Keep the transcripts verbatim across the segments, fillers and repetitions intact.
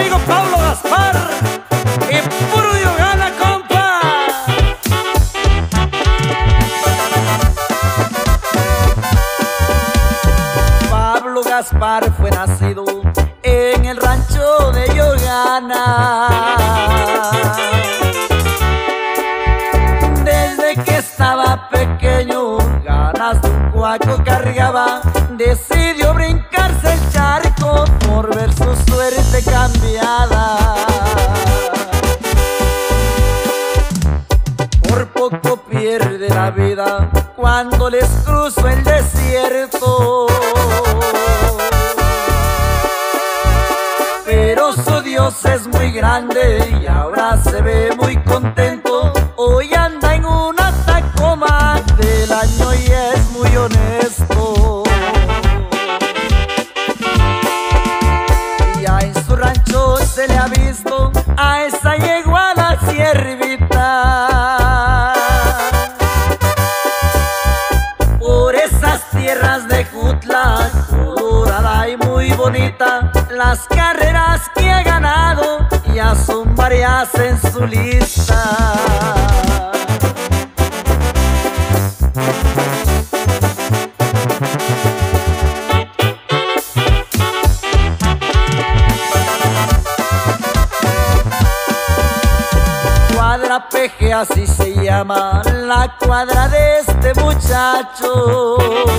amigo Pablo Gaspar y puro Dios gana, compa. Pablo Gaspar fue nacido en el rancho de Yogana. Desde que estaba pequeño, ganas de un cuaco cargaba. Decidió brincarse el charco por ver su suerte cambiada. Por poco pierde la vida cuando les cruzó el desierto. Pero su Dios es muy grande y ahora se ve muy contento. Hoy anda en una Tacoma del año y es muy honesto. Ya en su rancho se le ha visto a esa yegua la ciervita. Por esas tierras de Jutla, colorada y muy bonita, las carreras que ha ganado ya son varias en su lista. Cuadra Peje, así se llama la cuadra de este muchacho.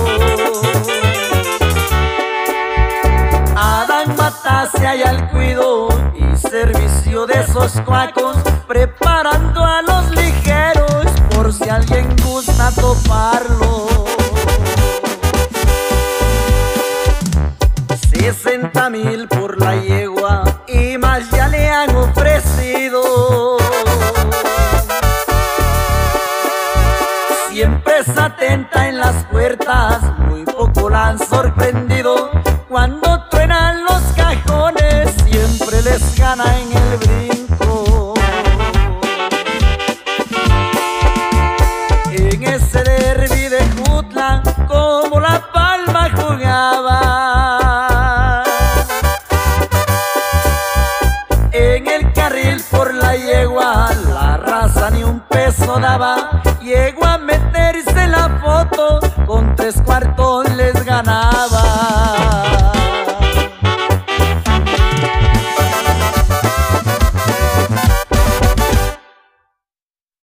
Adán Matase allá al cuido y servicio de esos cuacos, preparando a los ligeros por si alguien gusta toparlo. Sesenta mil por la yegua y más ya le han ofrecido. Siempre es atenta en las puertas, muy poco la han sorprendido. Cuando truenan los cajones, siempre les gana en el brinco. En ese derbi de Jutla, como la palma jugaba. En el carril por la yegua, la raza ni un peso daba. Llegó a meterse la foto, con tres cuartos les ganaba.